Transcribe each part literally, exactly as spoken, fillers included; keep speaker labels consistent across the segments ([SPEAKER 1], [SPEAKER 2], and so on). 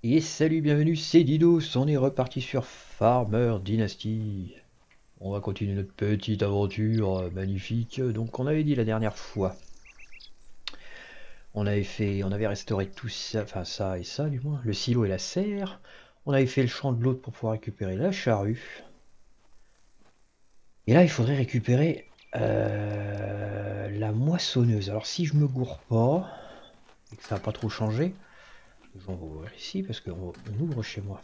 [SPEAKER 1] Et salut, bienvenue, c'est Didos, on est reparti sur Farmer Dynasty. On va continuer notre petite aventure magnifique. Donc on avait dit la dernière fois, on avait fait, on avait restauré tout ça, enfin ça et ça du moins, le silo et la serre. On avait fait le champ de l'autre pour pouvoir récupérer la charrue. Et là il faudrait récupérer euh, la moissonneuse. Alors si je me gourre pas, et que ça n'a pas trop changé, on va ouvrir ici parce qu'on on ouvre chez moi.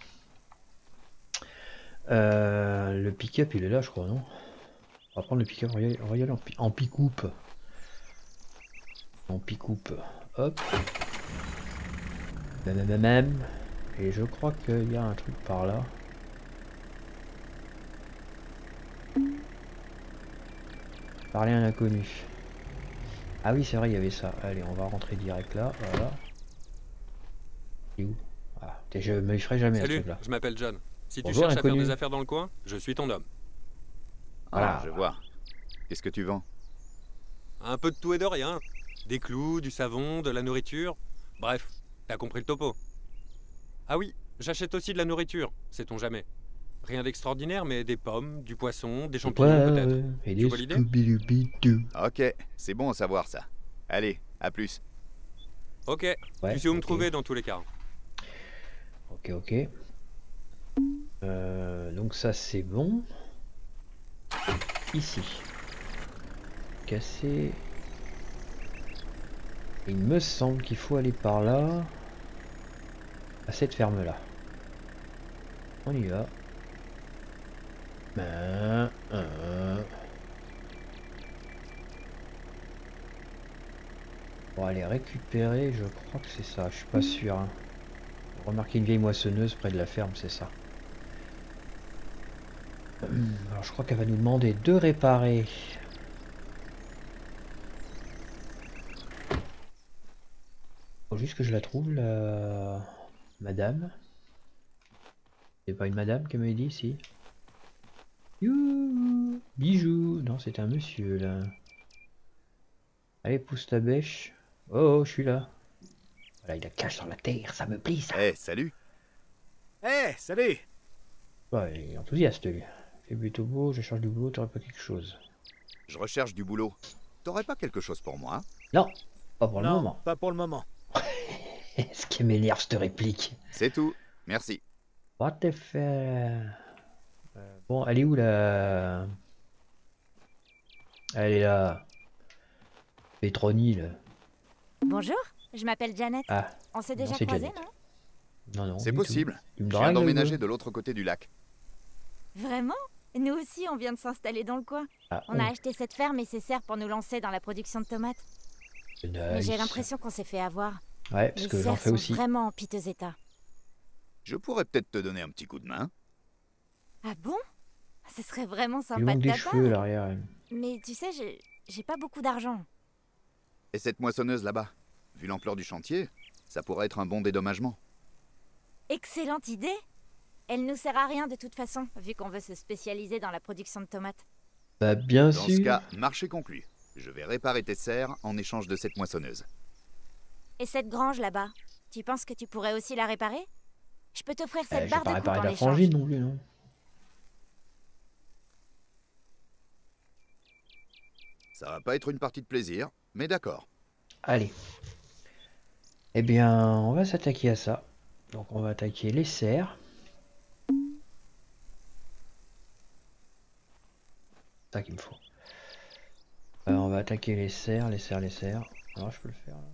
[SPEAKER 1] Euh, le pick-up il est là je crois, non? On va prendre le pick-up, on va y aller, on va y aller en, pi en pick-up. En pick-up, hop. Même, même. Et je crois qu'il y a un truc par là. Parler à un inconnu. Ah oui c'est vrai il y avait ça. Allez on va rentrer direct là, voilà. Et où? Ah, je me ferai jamais à ce
[SPEAKER 2] Salut,
[SPEAKER 1] truc là.
[SPEAKER 2] je m'appelle John. Si
[SPEAKER 1] Bonjour,
[SPEAKER 2] tu cherches
[SPEAKER 1] inconnu.
[SPEAKER 2] à faire des affaires dans le coin, je suis ton homme.
[SPEAKER 3] Ah,
[SPEAKER 1] Voilà.
[SPEAKER 3] je vois. Qu'est-ce que tu vends?
[SPEAKER 2] Un peu de tout et de rien. Des clous, du savon, de la nourriture. Bref, t'as compris le topo. Ah oui, j'achète aussi de la nourriture, sait-on jamais. Rien d'extraordinaire, mais des pommes, du poisson, des champignons
[SPEAKER 1] Ouais,
[SPEAKER 2] peut-être.
[SPEAKER 1] ouais, et
[SPEAKER 2] Tu
[SPEAKER 1] des
[SPEAKER 2] vois l'idée?
[SPEAKER 1] Scooby-Doo.
[SPEAKER 3] Ok, c'est bon à savoir ça. Allez, à plus.
[SPEAKER 2] Ok,
[SPEAKER 1] Ouais,
[SPEAKER 2] tu sais où me
[SPEAKER 1] ok.
[SPEAKER 2] trouver dans tous les cas.
[SPEAKER 1] Ok, ok. Euh, donc ça c'est bon. Ici. Casser. Il me semble qu'il faut aller par là. À cette ferme là. On y va. Un, un. Pour aller récupérer, je crois que c'est ça, je suis pas sûr. Hein. Remarquez une vieille moissonneuse près de la ferme, c'est ça. Alors je crois qu'elle va nous demander de réparer. Faut juste que je la trouve, la madame. C'est pas une madame qui m'avait dit, si. Youhou, bijou. Non, c'est un monsieur là. Allez, pousse ta bêche. Oh, oh, je suis là. Voilà, il la cache dans la terre, ça me plaît ça.
[SPEAKER 3] Eh, salut.
[SPEAKER 4] Eh, salut.
[SPEAKER 1] Ouais, il est enthousiaste lui. C'est plutôt beau, je cherche du boulot, t'aurais pas quelque chose?
[SPEAKER 3] Je recherche du boulot. T'aurais pas quelque chose pour moi?
[SPEAKER 1] Non, pas pour le
[SPEAKER 4] Non,
[SPEAKER 1] moment.
[SPEAKER 4] pas pour le moment.
[SPEAKER 1] Ce qui m'énerve cette réplique.
[SPEAKER 3] C'est tout. Merci.
[SPEAKER 1] What the fuck. Euh, Bon, elle est où la... Elle est là. Pétronille.
[SPEAKER 5] Bonjour, je m'appelle Janet.
[SPEAKER 1] Ah,
[SPEAKER 5] On s'est
[SPEAKER 1] non,
[SPEAKER 5] déjà
[SPEAKER 1] c'est
[SPEAKER 5] croisés,
[SPEAKER 1] Janet.
[SPEAKER 5] non
[SPEAKER 1] non, non.
[SPEAKER 3] C'est
[SPEAKER 1] du
[SPEAKER 3] possible.
[SPEAKER 1] tout. Tu me
[SPEAKER 3] Je viens
[SPEAKER 1] dragues, là,
[SPEAKER 3] d'emménager
[SPEAKER 1] ou
[SPEAKER 3] de l'autre côté du lac.
[SPEAKER 5] Vraiment? Nous aussi, on vient de s'installer dans le coin.
[SPEAKER 1] Ah,
[SPEAKER 5] On a
[SPEAKER 1] oh,
[SPEAKER 5] acheté cette ferme et ses serres pour nous lancer dans la production de tomates.
[SPEAKER 1] nice.
[SPEAKER 5] Mais j'ai l'impression qu'on s'est fait avoir.
[SPEAKER 1] Ouais, parce
[SPEAKER 5] Les
[SPEAKER 1] que j'en
[SPEAKER 5] serres
[SPEAKER 1] fais
[SPEAKER 5] sont
[SPEAKER 1] aussi.
[SPEAKER 5] vraiment en piteux état.
[SPEAKER 3] Je pourrais peut-être te donner un petit coup de main.
[SPEAKER 5] Ah bon? Ce serait vraiment
[SPEAKER 1] Il
[SPEAKER 5] sympa
[SPEAKER 1] manque
[SPEAKER 5] de
[SPEAKER 1] des
[SPEAKER 5] ta
[SPEAKER 1] cheveux à
[SPEAKER 5] part.
[SPEAKER 1] l'arrière.
[SPEAKER 5] Mais tu sais, j'ai j'ai pas beaucoup d'argent.
[SPEAKER 3] Et cette moissonneuse là-bas? Vu l'ampleur du chantier, ça pourrait être un bon dédommagement.
[SPEAKER 5] Excellente idée! Elle nous sert à rien de toute façon, vu qu'on veut se spécialiser dans la production de tomates.
[SPEAKER 1] Bah bien
[SPEAKER 3] Dans
[SPEAKER 1] sûr.
[SPEAKER 3] ce cas, marché conclu. Je vais réparer tes serres en échange de cette moissonneuse.
[SPEAKER 5] Et cette grange là-bas, tu penses que tu pourrais aussi la réparer? Je peux t'offrir
[SPEAKER 1] Euh,
[SPEAKER 5] cette
[SPEAKER 1] je vais
[SPEAKER 5] barre
[SPEAKER 1] pas
[SPEAKER 5] de coupe
[SPEAKER 1] réparer
[SPEAKER 5] en
[SPEAKER 1] la
[SPEAKER 5] échange.
[SPEAKER 1] frangine non plus, non.
[SPEAKER 3] Ça va pas être une partie de plaisir, mais d'accord.
[SPEAKER 1] Allez. Eh bien, on va s'attaquer à ça. Donc on va attaquer les serres. C'est ça qu'il me faut. Euh, on va attaquer les serres, les serres, les serres. Alors je peux le faire là.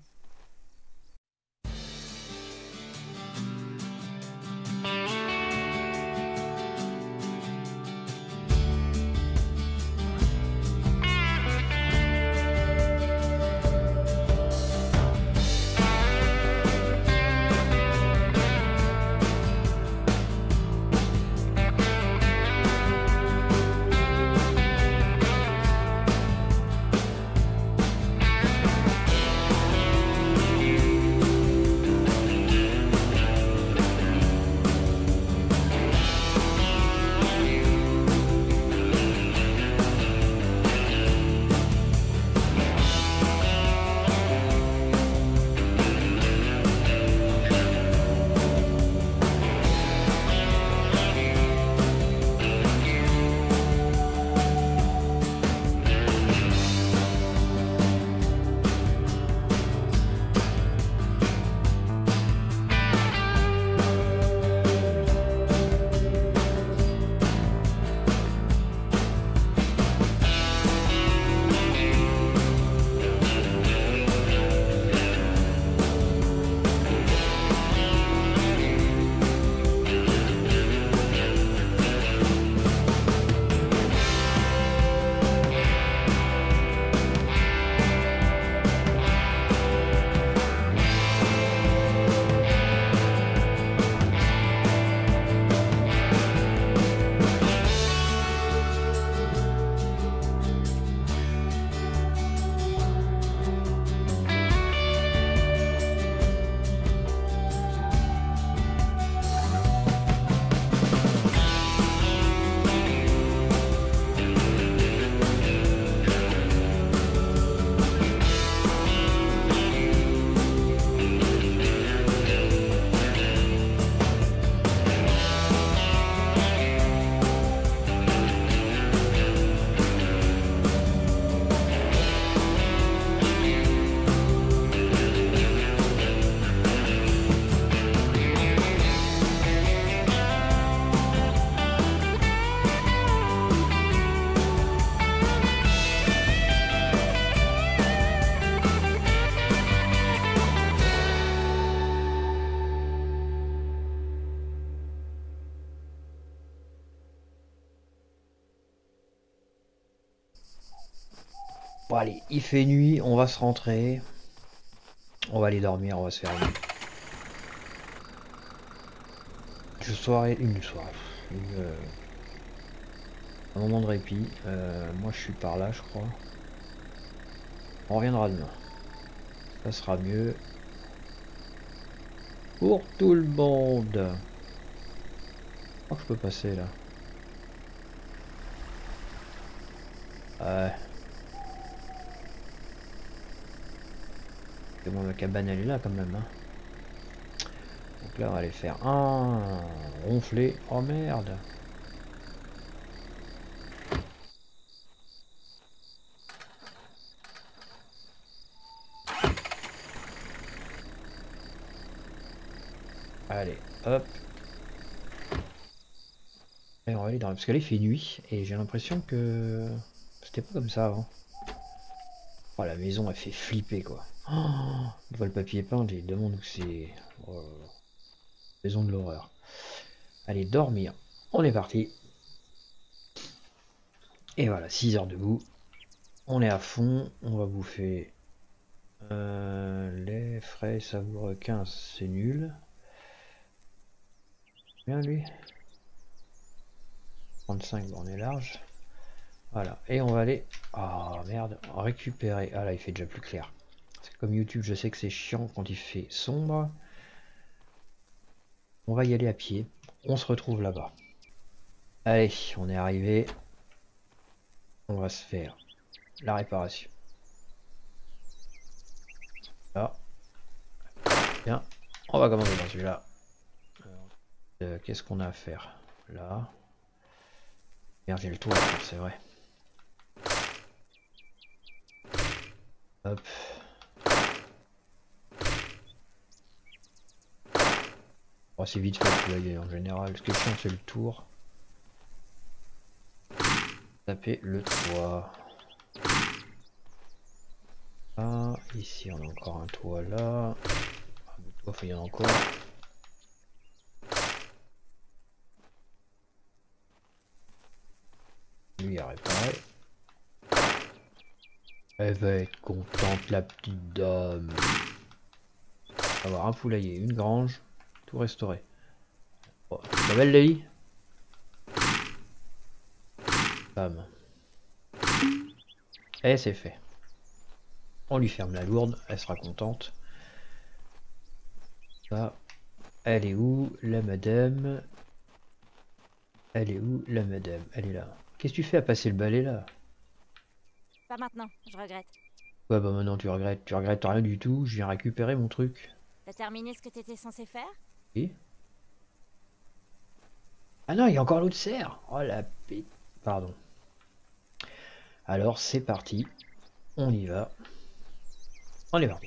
[SPEAKER 1] Bon allez, il fait nuit, on va se rentrer. On va aller dormir, on va se faire une, une soirée, une soirée, une, euh, un moment de répit. Euh, moi je suis par là je crois. On reviendra demain. Ça sera mieux. Pour tout le monde. Oh, je peux passer là. Ouais. C'est bon, la cabane elle est là quand même. Hein. Donc là on va aller faire un ronfler. Oh merde. Allez, hop. Et on va aller dans... Parce que là il fait nuit et j'ai l'impression que c'était pas comme ça avant. Oh, la maison elle fait flipper quoi. Oh, on voit le papier peint, il demande où c'est. Oh, maison de l'horreur. Allez, dormir. On est parti. Et voilà, six heures debout. On est à fond. On va bouffer euh, lait frais savoureux quinze, c'est nul. Bien lui. trente-cinq, bon, on est large. Voilà, et on va aller. Ah oh, merde, récupérer. Ah là, il fait déjà plus clair. Parce que comme YouTube, je sais que c'est chiant quand il fait sombre. On va y aller à pied. On se retrouve là-bas. Allez, on est arrivé. On va se faire la réparation. Là. Bien. On va commencer dans celui-là. Euh, Qu'est-ce qu'on a à faire? Là. Merde, j'ai le tour à faire, c'est vrai. Hop. Oh, c'est vite fait, voyez, en général. Ce qui est chiant, c'est le tour. Taper le toit. Ah, ici, on a encore un toit là. Ah, le toit, il y en a encore. Lui à réparer. Elle va être contente, la petite dame. On va avoir un poulailler, une grange, tout restauré. Oh, pas belle Lily. Bam. Et c'est fait. On lui ferme la lourde, elle sera contente. Ça. Elle est où la madame? Elle est où la madame? Elle est là. Qu'est-ce que tu fais à passer le balai là?
[SPEAKER 5] Pas maintenant, je regrette.
[SPEAKER 1] Ouais bah maintenant tu regrettes. Tu regrettes rien du tout, je viens récupérer mon truc.
[SPEAKER 5] T'as terminé ce que t'étais censé faire?
[SPEAKER 1] Oui. Ah non, il y a encore l'autre serre. Oh la p... Pardon. Alors c'est parti. On y va. On est parti.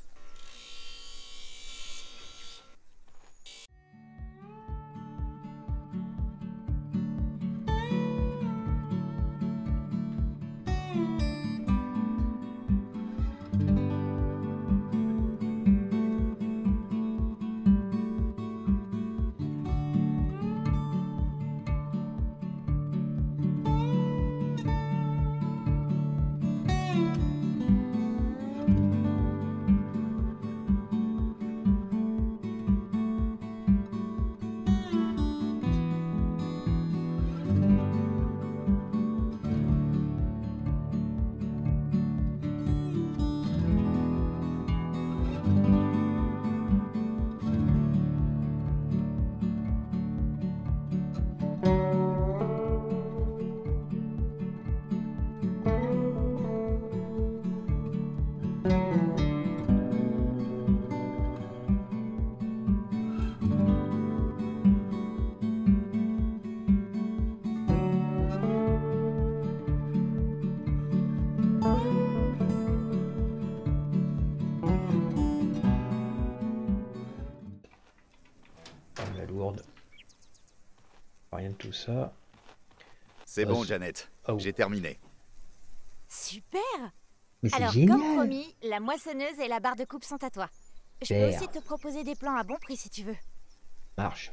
[SPEAKER 1] La lourde. Rien de tout ça.
[SPEAKER 3] C'est
[SPEAKER 1] Oh,
[SPEAKER 3] bon,
[SPEAKER 1] c'est-
[SPEAKER 3] Janet.
[SPEAKER 1] Oh.
[SPEAKER 3] J'ai terminé.
[SPEAKER 5] Super!
[SPEAKER 1] Mais c'est
[SPEAKER 5] Alors,
[SPEAKER 1] génial.
[SPEAKER 5] comme promis, la moissonneuse et la barre de coupe sont à toi. Je peux
[SPEAKER 1] Super.
[SPEAKER 5] aussi te proposer des plans à bon prix si tu veux.
[SPEAKER 1] Marche.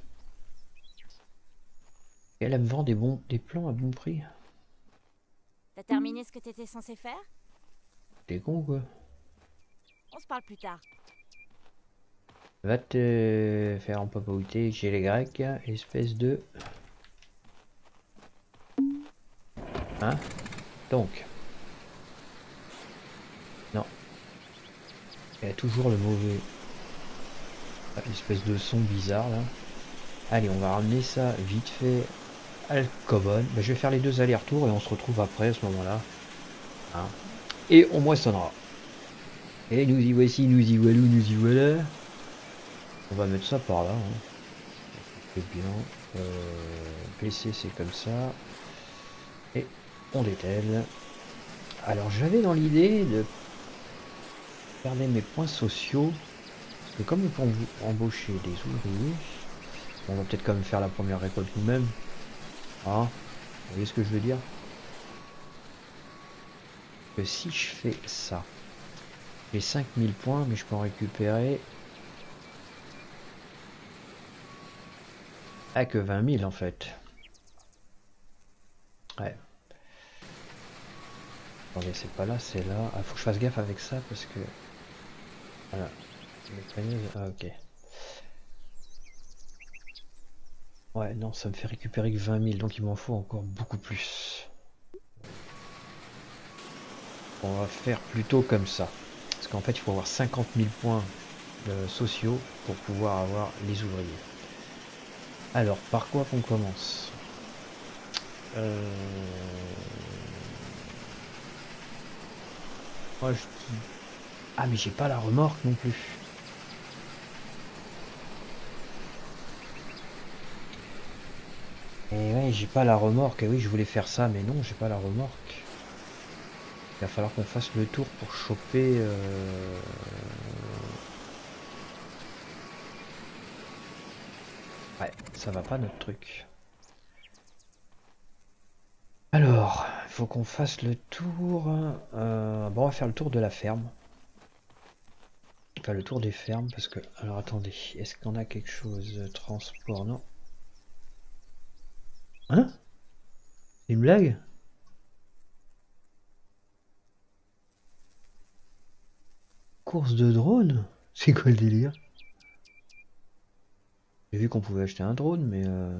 [SPEAKER 1] Elle me vend des bons des plans à bon prix.
[SPEAKER 5] T'as terminé ce que t'étais censé faire?
[SPEAKER 1] T'es con quoi?
[SPEAKER 5] On se parle plus tard.
[SPEAKER 1] Va te faire empapoter chez les Grecs, espèce de... Hein? Donc. Non. Il y a toujours le mauvais... Espèce de son bizarre là. Allez, on va ramener ça vite fait à Alcobon. Ben, je vais faire les deux allers-retours et on se retrouve après à ce moment-là. Hein. Et on moissonnera. Et nous y voici, nous y voilà, nous y voilà. On va mettre ça par là. Hein. C'est bien. Euh, P C c'est comme ça. Et on dételle. Alors j'avais dans l'idée de garder mes points sociaux. Parce que comme on peut embaucher des ouvriers, on va peut-être quand même faire la première récolte nous-mêmes. Ah, vous voyez ce que je veux dire? Que si je fais ça, j'ai cinq mille points, mais je peux en récupérer à que vingt mille en fait. Ouais. Attendez, c'est pas là, c'est là. Ah, faut que je fasse gaffe avec ça parce que... Voilà. Ah, ok. Ouais, non, ça me fait récupérer que vingt mille, donc il m'en faut encore beaucoup plus. On va faire plutôt comme ça. Parce qu'en fait, il faut avoir cinquante mille points euh, sociaux pour pouvoir avoir les ouvriers. Alors, par quoi qu'on commence? euh... Moi, je dis... Ah, mais j'ai pas la remorque non plus. Et ouais, j'ai pas la remorque. Et oui, je voulais faire ça, mais non, j'ai pas la remorque. Il va falloir qu'on fasse le tour pour choper... Euh... Ouais, ça va pas notre truc. Alors, il faut qu'on fasse le tour... Euh... Bon, on va faire le tour de la ferme. Enfin, le tour des fermes, parce que... Alors, attendez, est-ce qu'on a quelque chose? Transport, non. Hein? C'est une blague? Course de drone? C'est quoi le délire? J'ai vu qu'on pouvait acheter un drone, mais... Euh...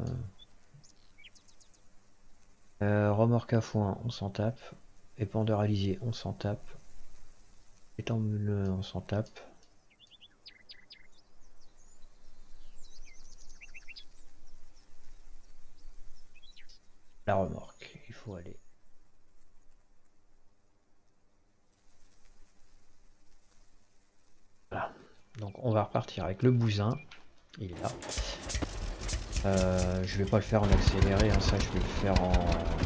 [SPEAKER 1] Euh, remorque à foin, on s'en tape. Épandeur alizé, on s'en tape. Étang-le, on s'en tape. La remorque, il faut aller. Voilà. Donc on va repartir avec le bousin. Il est là. Euh, je vais pas le faire en accéléré, hein, ça je vais le faire en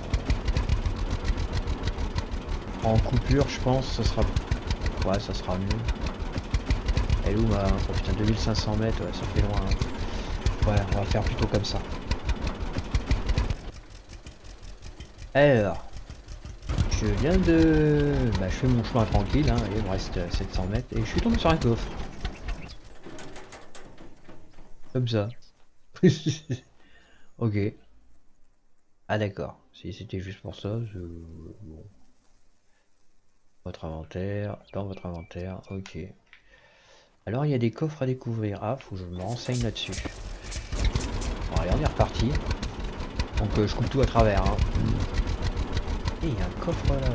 [SPEAKER 1] en coupure, je pense. Ce sera, ouais, ça sera mieux. Elle est où ma... Oh putain, deux mille cinq cents mètres, ouais, ça fait loin. Hein. Ouais, on va faire plutôt comme ça. Alors, je viens de... Bah, je fais mon chemin tranquille, hein, et il me reste sept cents mètres, et je suis tombé sur un coffre. Comme ça. Ok. Ah d'accord, si c'était juste pour ça, je... Bon. Votre inventaire, dans votre inventaire, ok. Alors il y a des coffres à découvrir. Ah, faut que je me renseigne là-dessus. Bon allez, on est reparti. Donc euh, je coupe tout à travers. Hein. Et il y a un coffre là.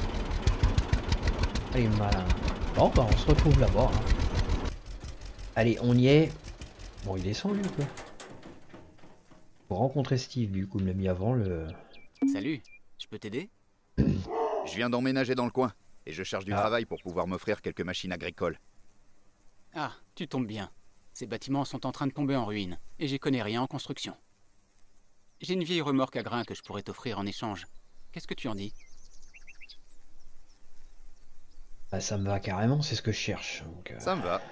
[SPEAKER 1] Allez malin. Bon bah on se retrouve là-bas. Hein. Allez, on y est. Bon il descend lui quoi. Pour rencontrer Steve, du coup, il me l'a mis avant le...
[SPEAKER 4] Salut, je peux t'aider?
[SPEAKER 3] Je viens d'emménager dans le coin, et je cherche du
[SPEAKER 1] Ah.
[SPEAKER 3] travail pour pouvoir m'offrir quelques machines agricoles.
[SPEAKER 4] Ah, tu tombes bien. Ces bâtiments sont en train de tomber en ruine, et j'y connais rien en construction. J'ai une vieille remorque à grains que je pourrais t'offrir en échange. Qu'est-ce que tu en dis?
[SPEAKER 1] Bah ça me va carrément, c'est ce que je cherche. Donc, euh...
[SPEAKER 3] Ça me va.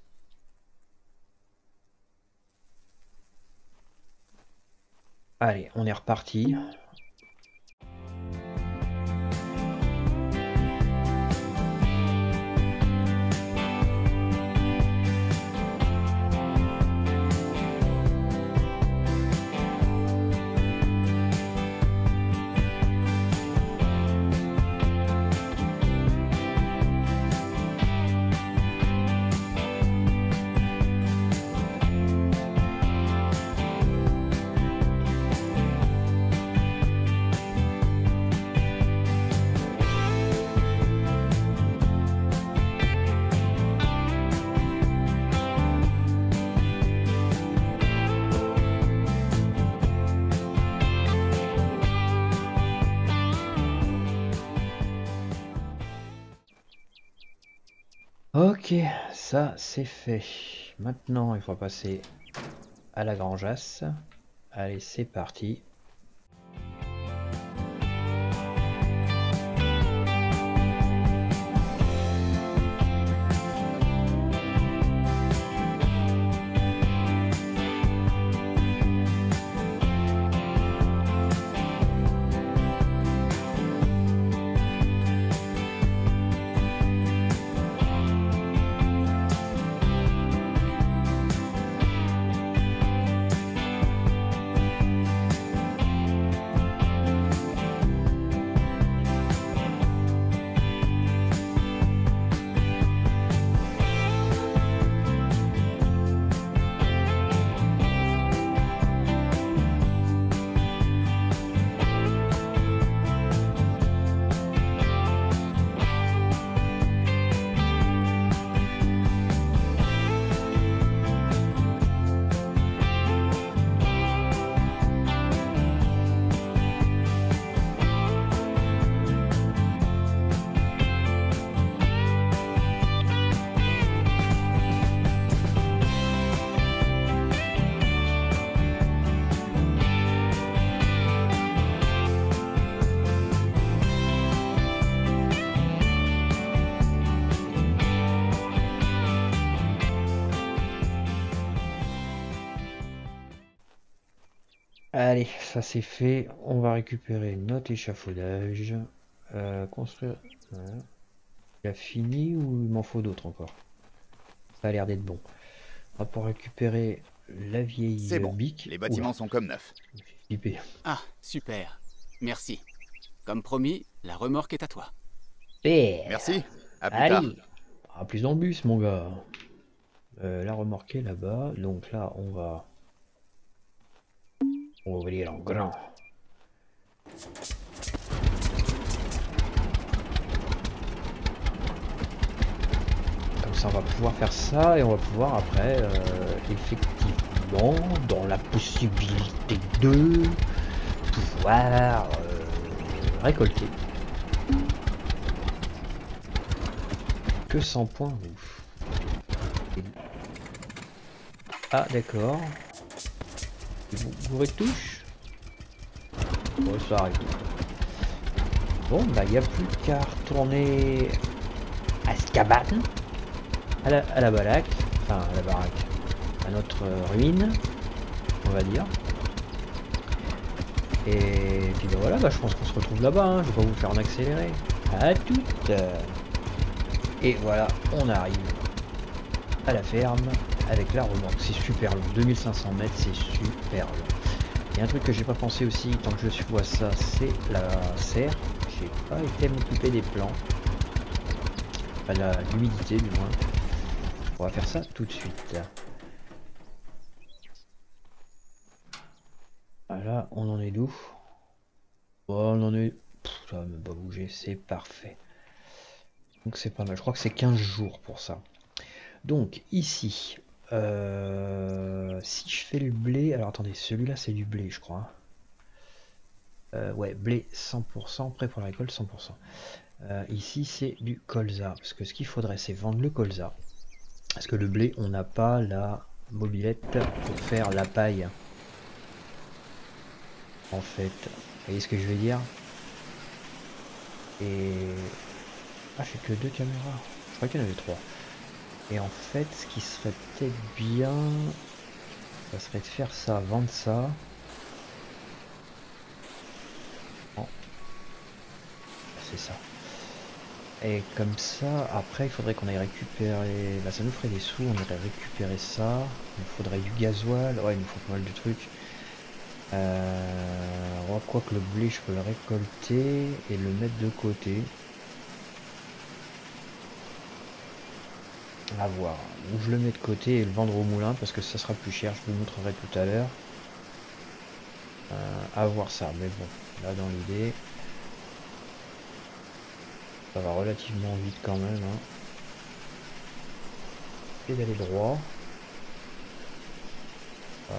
[SPEAKER 1] Allez, on est reparti. Ok, ça c'est fait. Maintenant, il faut passer à la grangeasse. Allez, c'est parti. Allez, ça c'est fait. On va récupérer notre échafaudage. Euh, construire. Voilà. Il a fini ou il m'en faut d'autres encore? Ça a l'air d'être bon. On va pouvoir récupérer la vieille
[SPEAKER 3] C'est bon.
[SPEAKER 1] bique.
[SPEAKER 3] Les bâtiments
[SPEAKER 1] Oula,
[SPEAKER 3] sont comme neufs.
[SPEAKER 1] je me suis flippé.
[SPEAKER 4] Ah, super. Merci. Comme promis, la remorque est à toi.
[SPEAKER 1] Super.
[SPEAKER 3] Merci. À plus tard.
[SPEAKER 1] Allez, à plus dans le bus, mon gars. Euh, la remorque est là-bas. Donc là, on va. On va ouvrir en grand. Comme ça, on va pouvoir faire ça et on va pouvoir après, euh, effectivement, dans la possibilité de pouvoir euh, récolter. Que cent points. Ouf. Et- Ah, d'accord. Vous bourrez de touche. Bon, ça arrive. Bon, bah, il n'y a plus qu'à retourner à Scaban, à la, à la baraque, enfin, à la baraque, à notre euh, ruine, on va dire. Et puis, bah, voilà, bah, je pense qu'on se retrouve là-bas, hein. Je vais pas vous faire en accéléré. À toutes. Et voilà, on arrive à la ferme avec la remorque. C'est super long, deux mille cinq cents mètres, c'est super long. Et un truc que j'ai pas pensé aussi, tant que je vois ça, c'est la serre. J'ai pas été m'occuper des plants. Enfin, de la- de l'humidité du moins. On va faire ça tout de suite. Voilà, on en est d'où? Oh, on en est... Pff, ça va même pas bouger, c'est parfait. Donc c'est pas mal, je crois que c'est quinze jours pour ça. Donc ici, euh, si je fais le blé, alors attendez, celui-là c'est du blé je crois. Euh, ouais, blé cent pour cent, prêt pour la récolte cent pour cent. Euh, ici c'est du colza, parce que ce qu'il faudrait c'est vendre le colza. Parce que le blé, on n'a pas la mobilette pour faire la paille. En fait, vous voyez ce que je veux dire? Et... Ah, j'ai que deux caméras. Je crois qu'il y en avait trois. Et en fait, ce qui serait peut-être bien, ça serait de faire ça, vendre ça. Oh. C'est ça. Et comme ça, après, il faudrait qu'on aille récupérer... Bah, ça nous ferait des sous, on irait récupérer ça. Il nous faudrait du gasoil. Ouais, il nous faut pas mal de trucs. Euh... On va quoi que le blé, je peux le récolter et le mettre de côté. À voir. Ou je le mets de côté et le vendre au moulin parce que ça sera plus cher. Je vous montrerai tout à l'heure. Euh, à voir ça. Mais bon, là dans l'idée, ça va relativement vite quand même. Hein. Et d'aller droit. Ah.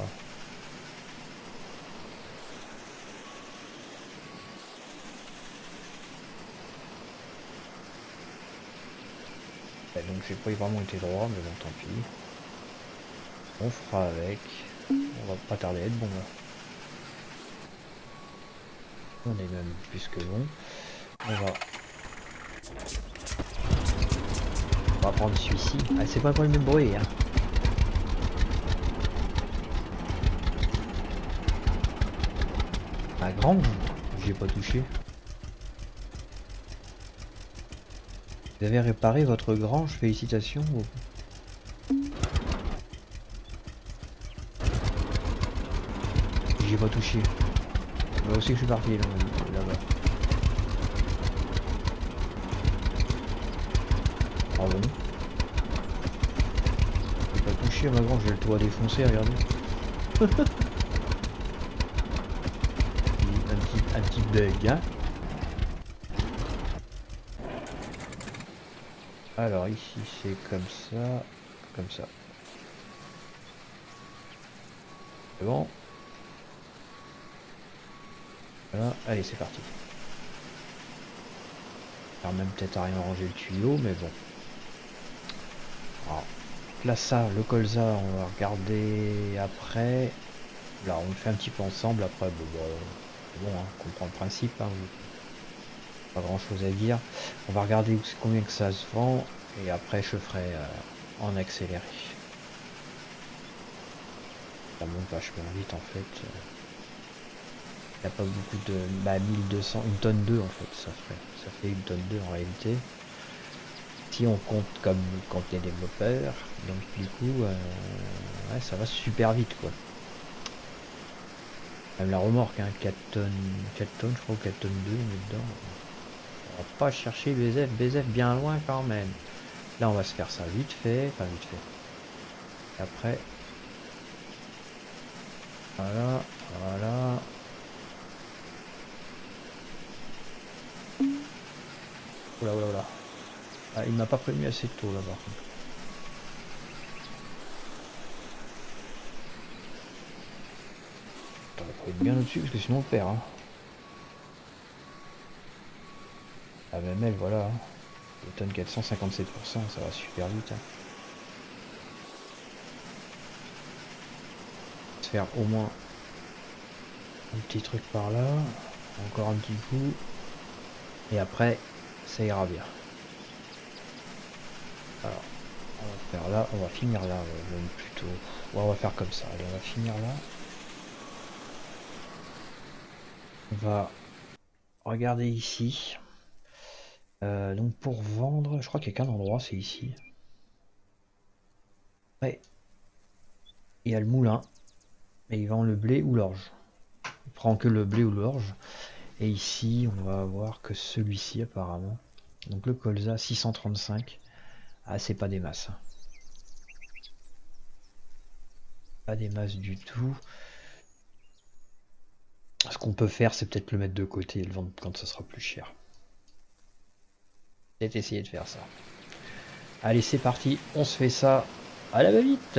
[SPEAKER 1] Ouais, donc j'ai pas vraiment été droit, mais bon, tant pis. On fera avec. On va pas tarder à être bon là. On est même plus que bon. On va... On va prendre celui-ci. Ah, c'est pas pour le même bruit, hein. La grange, j'ai pas touché. Vous avez réparé votre grange, félicitations. J'ai pas touché. Moi aussi que je suis parti là-bas. Ah bon? J'ai pas touché à ma grange, j'ai le toit défoncé, regardez. un, petit, un petit bug, hein. Alors ici c'est comme ça, comme ça. C'est bon. Voilà, allez c'est parti. Alors même peut-être à rien ranger le tuyau, mais bon. Alors, là ça, le colza, on va regarder après. Là on le fait un petit peu ensemble, après bon, bon, bon hein, on comprend le principe. Hein, pas grand chose à dire. On va regarder combien que ça se vend et après je ferai euh, en accéléré. Ça monte vachement vite en fait. Il n'y a pas beaucoup de... Bah mille deux cents, une tonne deux en fait ça ferait. Ça fait une tonne deux en réalité. Si on compte comme quand il y a développeur, donc du coup euh, ouais, ça va super vite quoi. Même la remorque, hein, quatre tonnes, quatre tonnes je crois, quatre tonnes deux on est dedans. On va pas chercher B Z F, B Z F bien loin quand même. Là on va se faire ça vite fait, enfin vite fait. Et après, voilà, voilà. Oula oula oula. Ah, il m'a pas prévenu assez tôt là par contre. Attends, faut être bien au-dessus parce que sinon on perd. Hein. Ah même elle, voilà. Hein. Le tonne quatre cent cinquante-sept pour cent, ça va super vite. Hein. Se faire au moins un petit truc par là. Encore un petit coup. Et après, ça ira bien. Alors, on va faire là, on va finir là, même plutôt. Ouais, on va faire comme ça. Allez, on va finir là. On va regarder ici. Euh, donc pour vendre, je crois qu'il y a qu'un endroit, c'est ici. Ouais. Il y a le moulin. Et il vend le blé ou l'orge. Il prend que le blé ou l'orge. Et ici, on va avoir que celui-ci apparemment. Donc le colza six cent trente-cinq. Ah, c'est pas des masses. Hein. Pas des masses du tout. Ce qu'on peut faire, c'est peut-être le mettre de côté et le vendre quand ça sera plus cher. Peut-être essayer de faire ça. Allez, c'est parti. On se fait ça à la va-vite.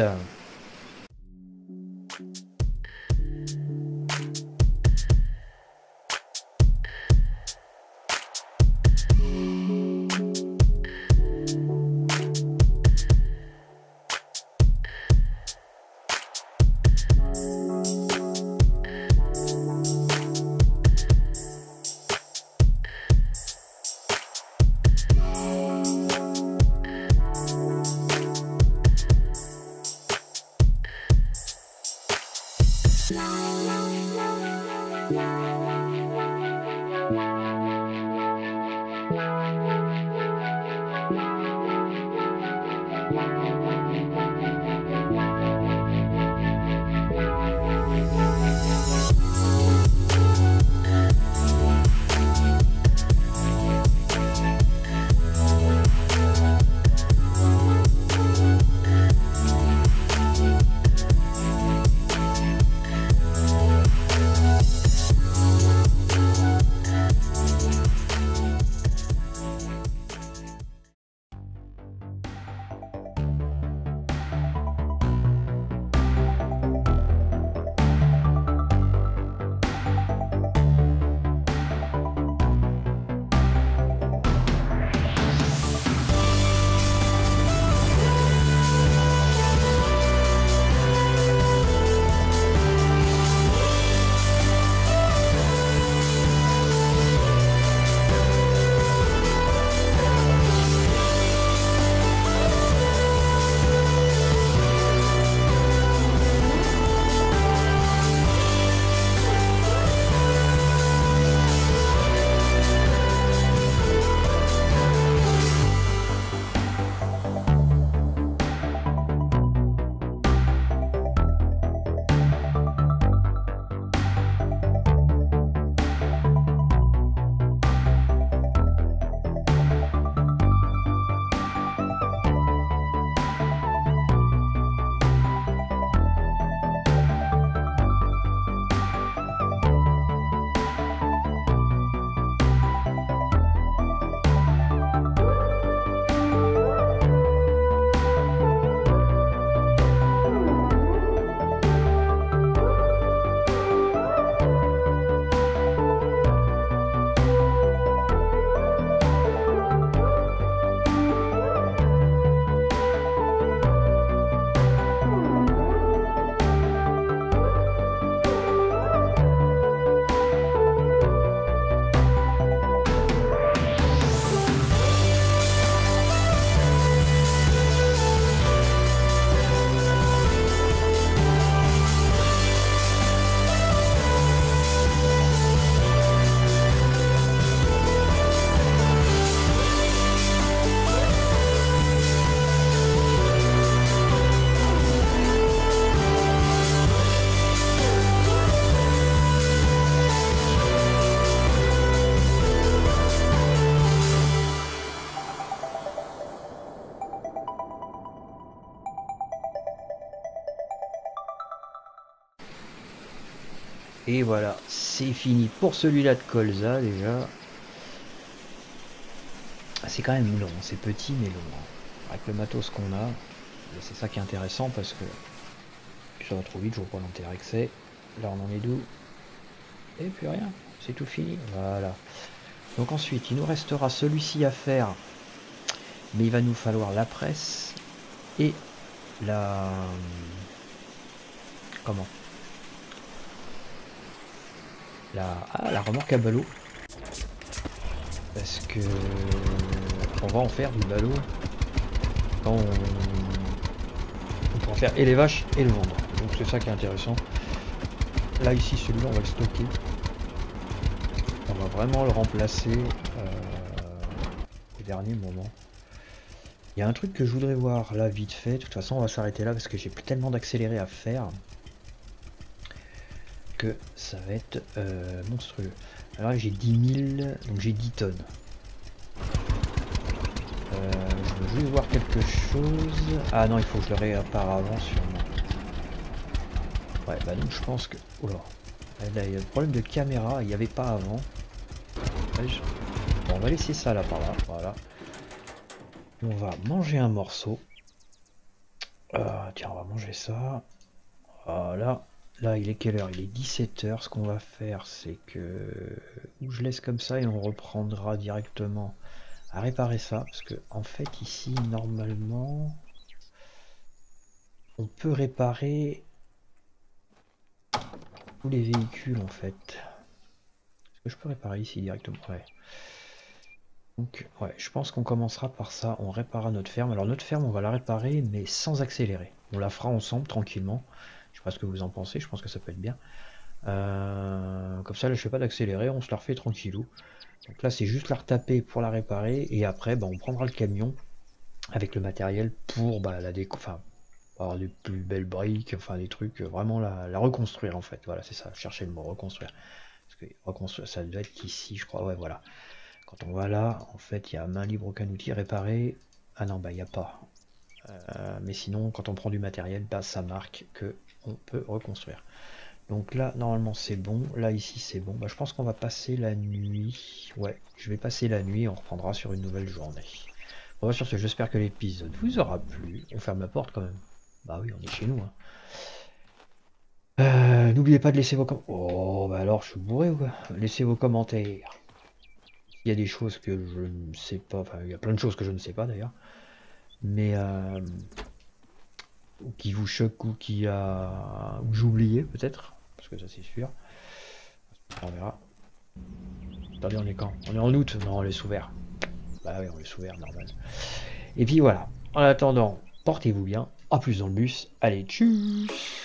[SPEAKER 1] Et voilà, c'est fini pour celui-là de colza déjà. C'est quand même long, c'est petit mais long. Avec le matos qu'on a, c'est ça qui est intéressant parce que ça va trop vite, je vois pas l'intérêt que c'est. Là on en est d'où? Et puis rien, c'est tout fini. Voilà. Donc ensuite, il nous restera celui-ci à faire. Mais il va nous falloir la presse et la... Comment la... Ah, la remorque à ballot. Parce que... On va en faire du ballot. Quand on... on pourra faire et les vaches et le vendre. Donc c'est ça qui est intéressant. Là ici, celui-là, on va le stocker. On va vraiment le remplacer euh, au dernier moment. Il y a un truc que je voudrais voir là vite fait. De toute façon, on va s'arrêter là parce que j'ai plus tellement d'accéléré à faire que ça va être euh, monstrueux. Alors j'ai dix mille, donc j'ai dix tonnes. Euh, je veux juste voir quelque chose. Ah non, il faut que je le répare avant sûrement. Ouais, bah donc je pense que... Oula. Là, il y a le problème de caméra, il n'y avait pas avant. Bon, on va laisser ça là par là, voilà. On va manger un morceau. Euh, tiens, on va manger ça. Voilà. Là, il est quelle heure? Il est dix-sept heures. Ce qu'on va faire, c'est que... Ou je laisse comme ça et on reprendra directement à réparer ça. Parce que, en fait, ici, normalement... On peut réparer... tous les véhicules, en fait. Est-ce que je peux réparer ici directement? Ouais. Donc, ouais, je pense qu'on commencera par ça. On réparera notre ferme. Alors, notre ferme, on va la réparer, mais sans accélérer. On la fera ensemble, tranquillement. Je sais pas ce que vous en pensez. Je pense que ça peut être bien. Euh, comme ça, là, je fais pas d'accélérer. On se la refait tranquillou. Donc là, c'est juste la retaper pour la réparer. Et après, bah, on prendra le camion avec le matériel pour bah, la déco... Enfin, avoir des plus belles briques. Enfin, des trucs. Vraiment la, la reconstruire, en fait. Voilà, c'est ça. Chercher le mot reconstruire. Parce que reconstruire, ça doit être ici, je crois. Ouais, voilà. Quand on va là, en fait, il y a main libre, aucun outil, réparer. Ah non, bah il n'y a pas. Euh, mais sinon, quand on prend du matériel, bah, ça marque que on peut reconstruire. Donc là, normalement, c'est bon. Là, ici, c'est bon. Bah, je pense qu'on va passer la nuit. Ouais, je vais passer la nuit. On reprendra sur une nouvelle journée. Bon, sur ce, j'espère que l'épisode vous aura plu. On ferme la porte quand même. Bah oui, on est chez nous. Hein. Euh, N'oubliez pas de laisser vos commentaires. Oh, bah alors, je suis bourré ou quoi? Laissez vos commentaires. Il y a des choses que je ne sais pas, enfin il y a plein de choses que je ne sais pas d'ailleurs, mais euh, qui vous choquent ou qui a ou j'oubliais peut-être, parce que ça c'est sûr. On verra. Attendez, on est quand? On est en août? Non, on laisse ouvert. Bah oui, on laisse ouvert, normal. Et puis voilà. En attendant, portez-vous bien. À plus dans le bus. Allez, tchuss!